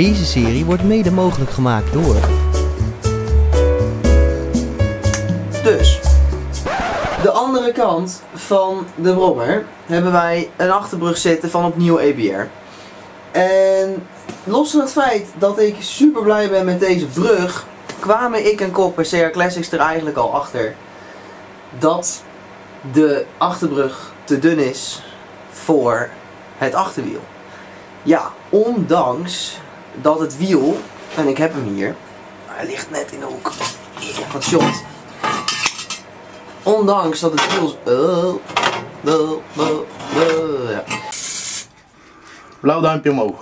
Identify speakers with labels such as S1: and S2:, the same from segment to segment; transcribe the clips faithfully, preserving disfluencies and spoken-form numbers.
S1: Deze serie wordt mede mogelijk gemaakt door...
S2: Dus, de andere kant van de brommer hebben wij een achterbrug zitten van opnieuw E B R. En los van het feit dat ik super blij ben met deze brug, kwamen ik en Kok bij C R Classics er eigenlijk al achter dat de achterbrug te dun is voor het achterwiel. Ja, ondanks dat het wiel, en ik heb hem hier, hij ligt net in de hoek van het shot. Ondanks dat het wiel... Uh, uh, uh, uh, ja.
S3: Blauw duimpje omhoog.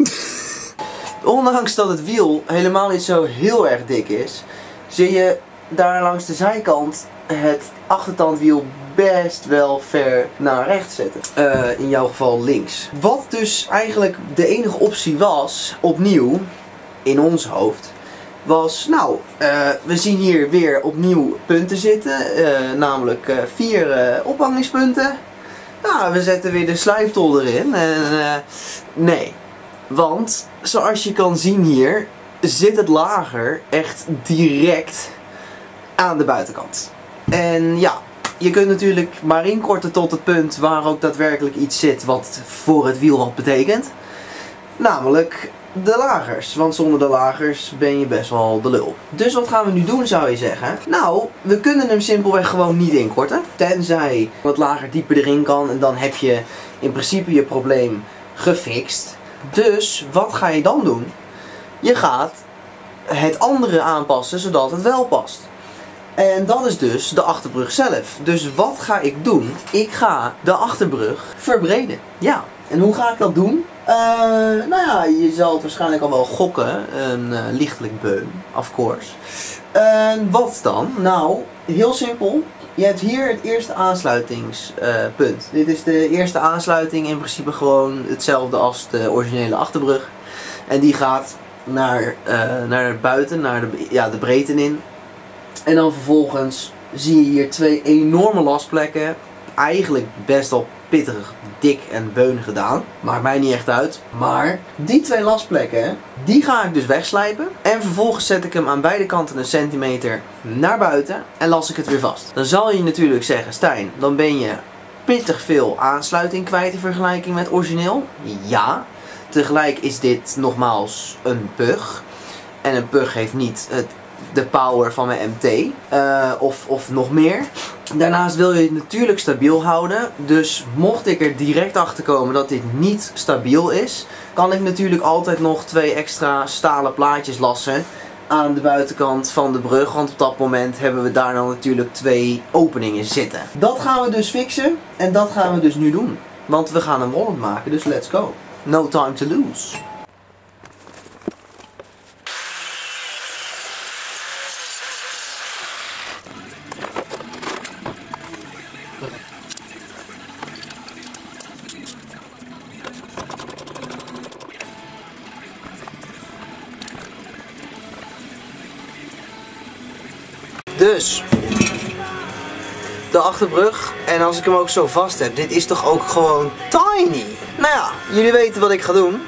S2: Ondanks dat het wiel helemaal niet zo heel erg dik is, zie je daar langs de zijkant het achtertandwiel best wel ver naar rechts zetten. Uh, in jouw geval links. Wat dus eigenlijk de enige optie was, opnieuw, in ons hoofd, was, nou, uh, we zien hier weer opnieuw punten zitten, uh, namelijk uh, vier uh, ophangingspunten. Nou, we zetten weer de slijptol erin en uh, nee, want zoals je kan zien hier, zit het lager echt direct aan de buitenkant. En ja, je kunt natuurlijk maar inkorten tot het punt waar ook daadwerkelijk iets zit wat voor het wiel wat betekent. Namelijk de lagers, want zonder de lagers ben je best wel de lul. Dus wat gaan we nu doen, zou je zeggen? Nou, we kunnen hem simpelweg gewoon niet inkorten. Tenzij wat lager dieper erin kan en dan heb je in principe je probleem gefixt. Dus wat ga je dan doen? Je gaat het andere aanpassen zodat het wel past. En dat is dus de achterbrug zelf. Dus wat ga ik doen? Ik ga de achterbrug verbreden. Ja, en hoe ga ik dat doen? Uh, nou ja, je zal het waarschijnlijk al wel gokken. Een uh, lichtelijk beun, of course. En wat dan? Nou, heel simpel. Je hebt hier het eerste aansluitingspunt. Uh, Dit is de eerste aansluiting, in principe gewoon hetzelfde als de originele achterbrug. En die gaat naar, uh, naar buiten, naar de, ja, de breedte in. En dan vervolgens zie je hier twee enorme lastplekken. Eigenlijk best wel pittig, dik en beun gedaan. Maakt mij niet echt uit. Maar die twee lastplekken, die ga ik dus wegslijpen. En vervolgens zet ik hem aan beide kanten een centimeter naar buiten. En las ik het weer vast. Dan zal je natuurlijk zeggen, Stijn, dan ben je pittig veel aansluiting kwijt in vergelijking met origineel. Ja. Tegelijk is dit nogmaals een pug. En een pug heeft niet het... de power van mijn M T uh, of, of nog meer. Daarnaast wil je het natuurlijk stabiel houden. Dus mocht ik er direct achter komen dat dit niet stabiel is, kan ik natuurlijk altijd nog twee extra stalen plaatjes lassen aan de buitenkant van de brug. Want op dat moment hebben we daar dan natuurlijk twee openingen zitten. Dat gaan we dus fixen en dat gaan we dus nu doen. Want we gaan hem rollend maken, dus let's go. No time to lose. Dus, de achterbrug, en als ik hem ook zo vast heb, dit is toch ook gewoon tiny. Nou ja, jullie weten wat ik ga doen.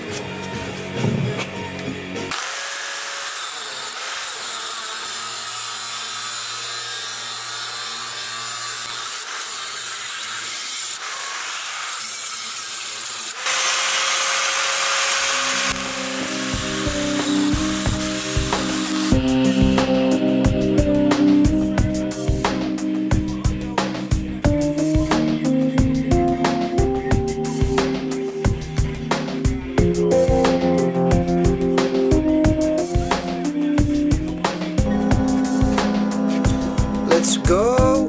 S2: Let's go!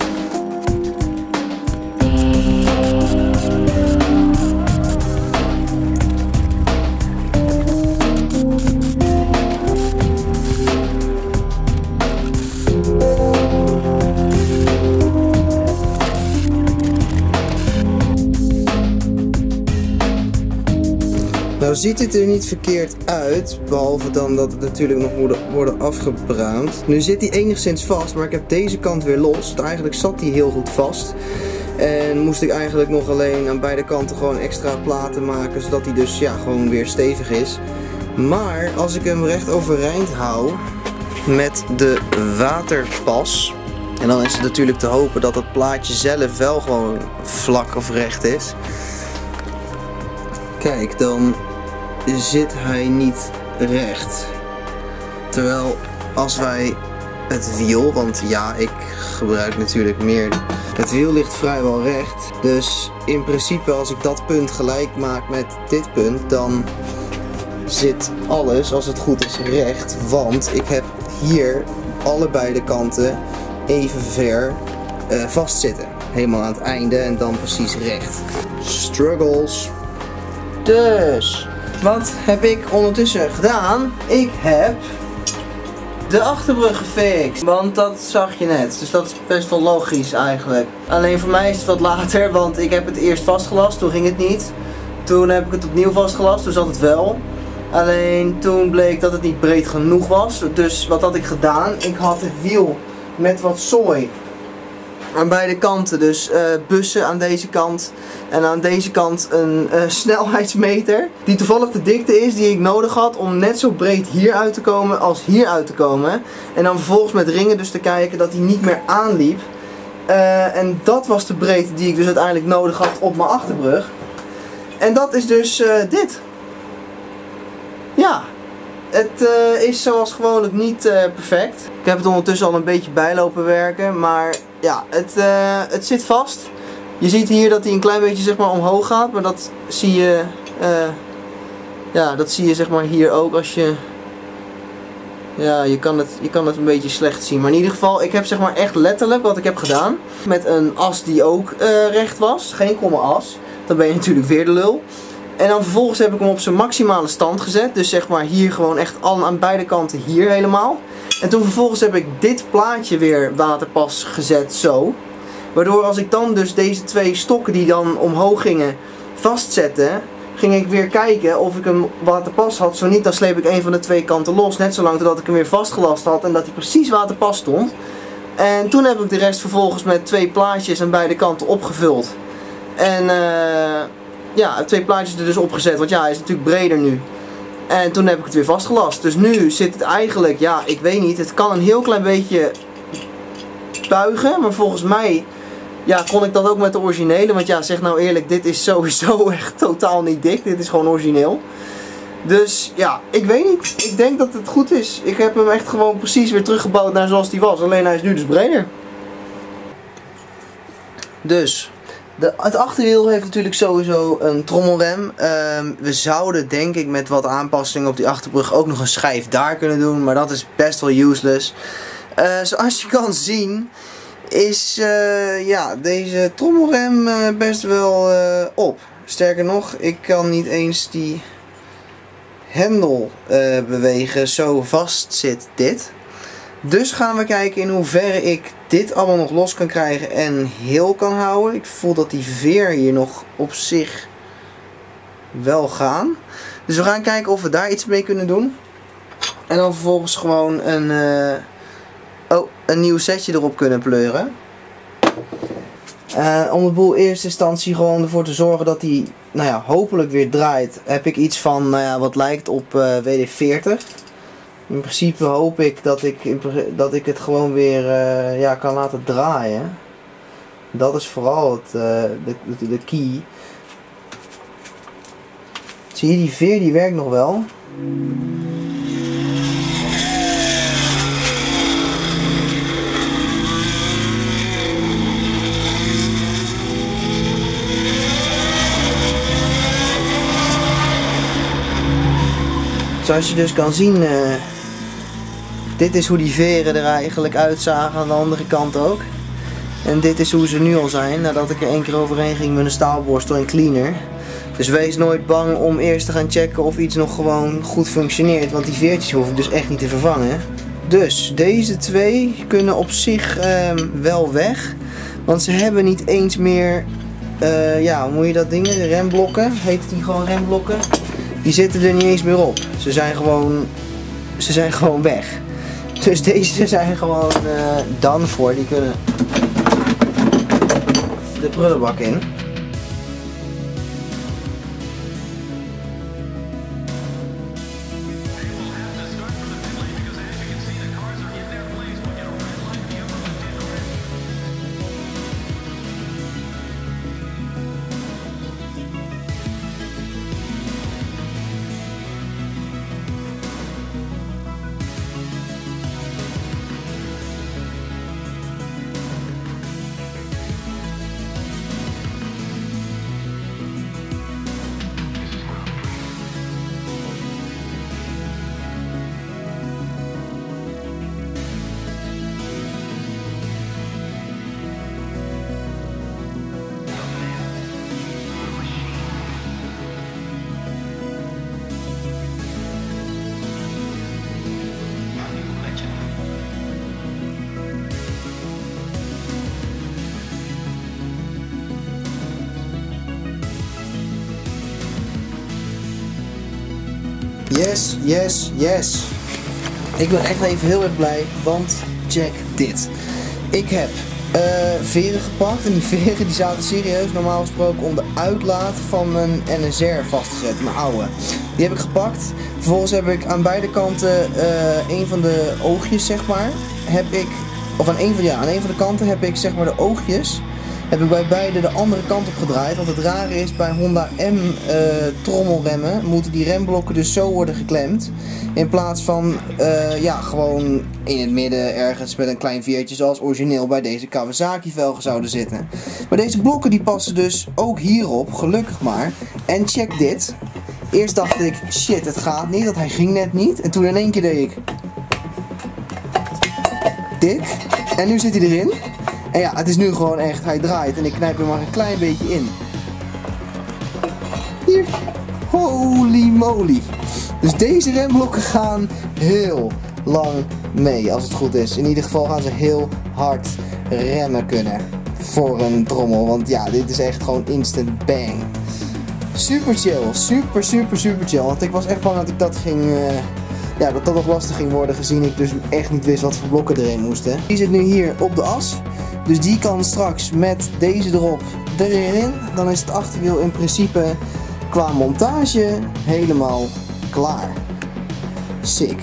S2: Nou ziet het er niet verkeerd uit, behalve dan dat het natuurlijk nog moet worden afgebruind. Nu zit hij enigszins vast, maar ik heb deze kant weer los. Eigenlijk zat hij heel goed vast. En moest ik eigenlijk nog alleen aan beide kanten gewoon extra platen maken, zodat hij dus ja, gewoon weer stevig is. Maar als ik hem recht overeind hou met de waterpas, en dan is het natuurlijk te hopen dat het plaatje zelf wel gewoon vlak of recht is. Kijk, dan zit hij niet recht. Terwijl als wij het wiel, want ja, ik gebruik natuurlijk meer. Het wiel ligt vrijwel recht. Dus in principe als ik dat punt gelijk maak met dit punt, dan zit alles, als het goed is, recht. Want ik heb hier allebei de kanten even ver uh, vastzitten. Helemaal aan het einde en dan precies recht. Struggles. Dus, wat heb ik ondertussen gedaan? Ik heb de achterbrug gefixt. Want dat zag je net. Dus dat is best wel logisch eigenlijk. Alleen voor mij is het wat later. Want ik heb het eerst vastgelast. Toen ging het niet. Toen heb ik het opnieuw vastgelast. Toen zat het wel. Alleen toen bleek dat het niet breed genoeg was. Dus wat had ik gedaan? Ik had het wiel met wat zooi aan beide kanten. Dus uh, bussen aan deze kant. En aan deze kant een uh, snelheidsmeter. Die toevallig de dikte is die ik nodig had om net zo breed hier uit te komen als hier uit te komen. En dan vervolgens met ringen dus te kijken dat hij niet meer aanliep. Uh, en dat was de breedte die ik dus uiteindelijk nodig had op mijn achterbrug. En dat is dus uh, dit. Ja. Het uh, is zoals gewoonlijk niet uh, perfect. Ik heb het ondertussen al een beetje bijlopen werken. Maar ja, het, uh, het zit vast. Je ziet hier dat hij een klein beetje zeg maar omhoog gaat. Maar dat zie je, uh, ja, dat zie je zeg maar hier ook als je... Ja, je kan, het, je kan het een beetje slecht zien. Maar in ieder geval, ik heb zeg maar echt letterlijk wat ik heb gedaan. Met een as die ook uh, recht was. Geen kromme as. Dan ben je natuurlijk weer de lul. En dan vervolgens heb ik hem op zijn maximale stand gezet. Dus zeg maar hier gewoon echt al aan beide kanten hier helemaal. En toen vervolgens heb ik dit plaatje weer waterpas gezet zo. Waardoor als ik dan dus deze twee stokken die dan omhoog gingen vastzette, ging ik weer kijken of ik hem waterpas had. Zo niet, dan sleep ik een van de twee kanten los. Net zolang totdat ik hem weer vastgelast had en dat hij precies waterpas stond. En toen heb ik de rest vervolgens met twee plaatjes aan beide kanten opgevuld. En uh, ja, twee plaatjes er dus opgezet, want ja, hij is natuurlijk breder nu. En toen heb ik het weer vastgelast. Dus nu zit het eigenlijk, ja, ik weet niet, het kan een heel klein beetje buigen. Maar volgens mij, ja, kon ik dat ook met de originele. Want ja, zeg nou eerlijk, dit is sowieso echt totaal niet dik. Dit is gewoon origineel. Dus ja, ik weet niet. Ik denk dat het goed is. Ik heb hem echt gewoon precies weer teruggebouwd naar zoals die was. Alleen hij is nu dus breder. Dus... De, het achterwiel heeft natuurlijk sowieso een trommelrem. Um, we zouden denk ik met wat aanpassingen op die achterbrug ook nog een schijf daar kunnen doen. Maar dat is best wel useless. Uh, zoals je kan zien is uh, ja, deze trommelrem uh, best wel uh, op. Sterker nog, ik kan niet eens die hendel uh, bewegen. Zo vast zit dit. Dus gaan we kijken in hoeverre ik dit allemaal nog los kan krijgen en heel kan houden. Ik voel dat die veer hier nog op zich wel gaan. Dus we gaan kijken of we daar iets mee kunnen doen. En dan vervolgens gewoon een, uh, oh, een nieuw setje erop kunnen pleuren. Uh, om de boel in eerste instantie gewoon ervoor te zorgen dat die, nou ja, hopelijk weer draait. Heb ik iets van, nou ja, wat lijkt op uh, W D veertig. In principe hoop ik dat ik, dat ik het gewoon weer uh, ja, kan laten draaien. Dat is vooral het, uh, de, de, de key. Zie je, die veer die werkt nog wel. Zoals je dus kan zien, uh, dit is hoe die veren er eigenlijk uitzagen aan de andere kant ook. En dit is hoe ze nu al zijn, nadat ik er één keer overheen ging met een staalborstel en cleaner. Dus wees nooit bang om eerst te gaan checken of iets nog gewoon goed functioneert, want die veertjes hoef ik dus echt niet te vervangen. Dus deze twee kunnen op zich uh, wel weg, want ze hebben niet eens meer, uh, ja, hoe moet je dat dingen, de remblokken, heet die gewoon remblokken? Die zitten er niet eens meer op. Ze zijn gewoon, ze zijn gewoon weg. Dus deze zijn gewoon uh, done voor. Die kunnen de prullenbak in. Yes, yes, yes. Ik ben echt even heel erg blij, want check dit. Ik heb uh, veren gepakt en die veren die zaten serieus normaal gesproken om de uitlaat van mijn N S R vast te zetten, mijn oude. Die heb ik gepakt. Vervolgens heb ik aan beide kanten uh, een van de oogjes, zeg maar, heb ik, of aan een van, ja, aan een van de kanten heb ik zeg maar de oogjes, heb ik bij beide de andere kant op gedraaid. Want het rare is, bij Honda M uh, trommelremmen moeten die remblokken dus zo worden geklemd. In plaats van uh, ja, gewoon in het midden ergens met een klein veertje zoals origineel bij deze Kawasaki velgen zouden zitten. Maar deze blokken die passen dus ook hierop, gelukkig maar. En check dit. Eerst dacht ik, shit, het gaat niet, want hij ging net niet. En toen in één keer deed ik dit. En nu zit hij erin. En ja, het is nu gewoon echt, hij draait en ik knijp er maar een klein beetje in. Hier. Holy moly. Dus deze remblokken gaan heel lang mee, als het goed is. In ieder geval gaan ze heel hard remmen kunnen voor een trommel. Want ja, dit is echt gewoon instant bang. Super chill, super super super chill. Want ik was echt bang dat ik dat ging... Uh, ja, dat dat nog lastig ging worden, gezien ik dus echt niet wist wat voor blokken erin moesten. Die zit nu hier op de as. Dus die kan straks met deze erop erin. Dan is het achterwiel in principe qua montage helemaal klaar. Sick.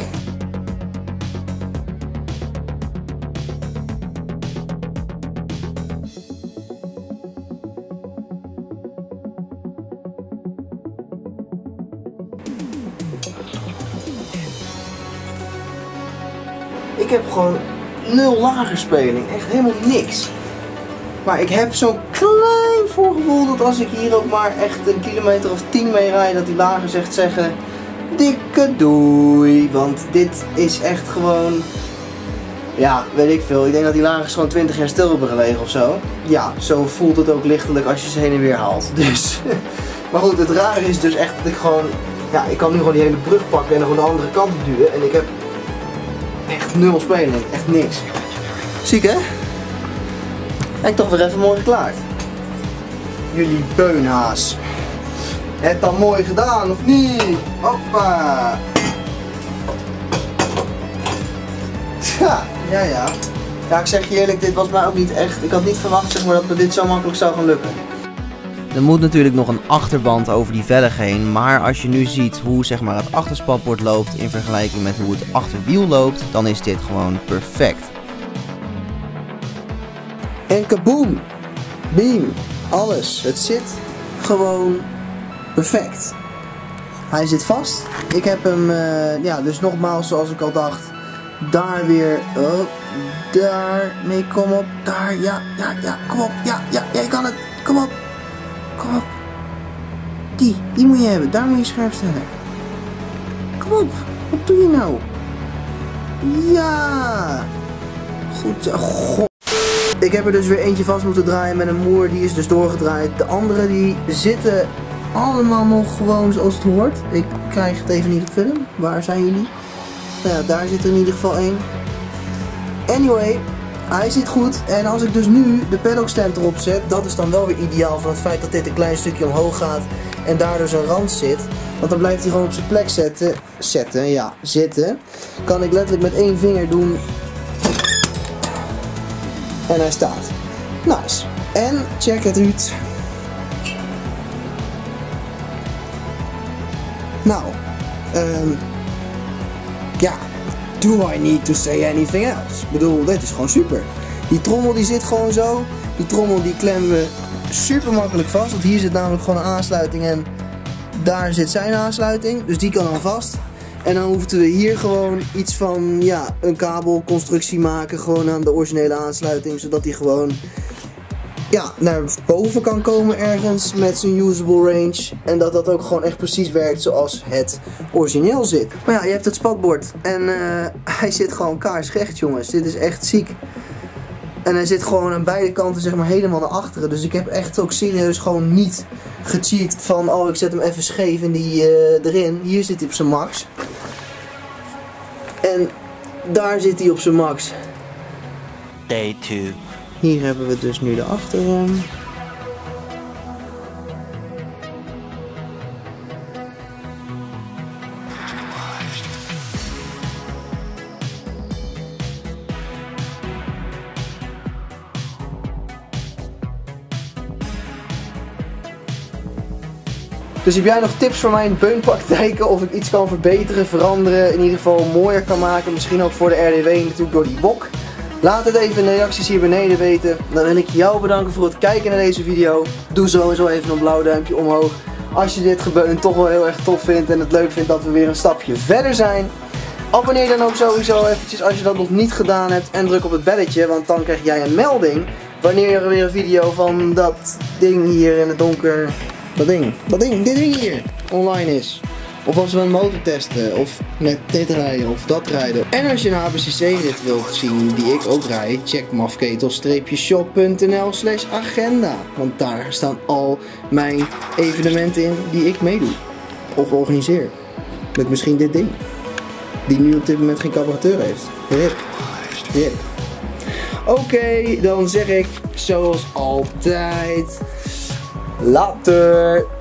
S2: Ik heb gewoon nul lagerspeling, echt helemaal niks. Maar ik heb zo'n klein voorgevoel dat als ik hier ook maar echt een kilometer of tien mee rijd, dat die lagers echt zeggen, dikke doei. Want dit is echt gewoon, ja, weet ik veel. Ik denk dat die lagers gewoon twintig jaar stil hebben gelegen of zo. Ja, zo voelt het ook lichtelijk als je ze heen en weer haalt. Dus, maar goed, het rare is dus echt dat ik gewoon, ja, ik kan nu gewoon die hele brug pakken en dan gewoon de andere kant op duwen. En ik heb echt nul speling, echt niks. Ziek hè? En toch weer even mooi geklaard. Jullie beunhaas. Het dan mooi gedaan of niet? Hoppa. Ja, ja, ja. Ja, ik zeg je eerlijk, dit was mij ook niet echt. Ik had niet verwacht, zeg maar, dat me dit zo makkelijk zou gaan lukken.
S1: Er moet natuurlijk nog een achterband over die velg heen, maar als je nu ziet hoe zeg maar, het achterspatbord loopt in vergelijking met hoe het achterwiel loopt, dan is dit gewoon perfect.
S2: En kaboom! Beam! Alles. Het zit gewoon perfect. Hij zit vast. Ik heb hem, uh, ja, dus nogmaals zoals ik al dacht, daar weer, oh, daar, mee, kom op, daar, ja, ja, ja, kom op, ja, ja, jij kan het, kom op. Kom op. Die, die moet je hebben. Daar moet je scherp stellen. Kom op. Wat doe je nou? Ja. Goed zo. God. Ik heb er dus weer eentje vast moeten draaien met een moer. Die is dus doorgedraaid. De andere die zitten allemaal nog gewoon zoals het hoort. Ik krijg het even niet op film. Waar zijn jullie? Nou ja, daar zit er in ieder geval één. Anyway. Hij zit goed en als ik dus nu de paddock stand erop zet, dat is dan wel weer ideaal van het feit dat dit een klein stukje omhoog gaat en daar dus een rand zit. Want dan blijft hij gewoon op zijn plek zetten, zetten, ja, zitten. Kan ik letterlijk met één vinger doen en hij staat. Nice. En check het uit. Nou, um, ja. Do I need to say anything else? Ik bedoel, dit is gewoon super. Die trommel die zit gewoon zo. Die trommel die klemmen we super makkelijk vast. Want hier zit namelijk gewoon een aansluiting en daar zit zijn aansluiting. Dus die kan dan vast. En dan hoefden we hier gewoon iets van, ja, een kabelconstructie maken. Gewoon aan de originele aansluiting. Zodat die gewoon, ja, naar boven kan komen ergens met zijn usable range. En dat dat ook gewoon echt precies werkt zoals het origineel zit. Maar ja, je hebt het spatbord. En uh, hij zit gewoon kaarsrecht, jongens. Dit is echt ziek. En hij zit gewoon aan beide kanten, zeg maar, helemaal naar achteren. Dus ik heb echt ook serieus gewoon niet gecheat van, oh, ik zet hem even scheef in die, uh, erin. Hier zit hij op zijn max. En daar zit hij op zijn max.
S1: Day two.
S2: Hier hebben we dus nu de achterrem. Dus heb jij nog tips voor mijn beunpraktijken? Of ik iets kan verbeteren, veranderen, in ieder geval mooier kan maken? Misschien ook voor de R D W natuurlijk door die wok. Laat het even in de reacties hier beneden weten. Dan wil ik jou bedanken voor het kijken naar deze video. Doe sowieso even een blauw duimpje omhoog. Als je dit gebeun toch wel heel erg tof vindt en het leuk vindt dat we weer een stapje verder zijn. Abonneer dan ook sowieso eventjes als je dat nog niet gedaan hebt. En druk op het belletje, want dan krijg jij een melding wanneer er weer een video van dat ding hier in het donker. Dat ding, dat ding, dit ding hier online is. Of als we een motor testen, of met dit rijden, of dat rijden. En als je een H B C C-rit wilt zien die ik ook rijd, check mafketel-shop punt n l slash agenda. Want daar staan al mijn evenementen in die ik meedoe. Of organiseer. Met misschien dit ding. Die nu op dit moment geen carburateur heeft. Rip. Rip. Oké, okay, dan zeg ik zoals altijd. Later.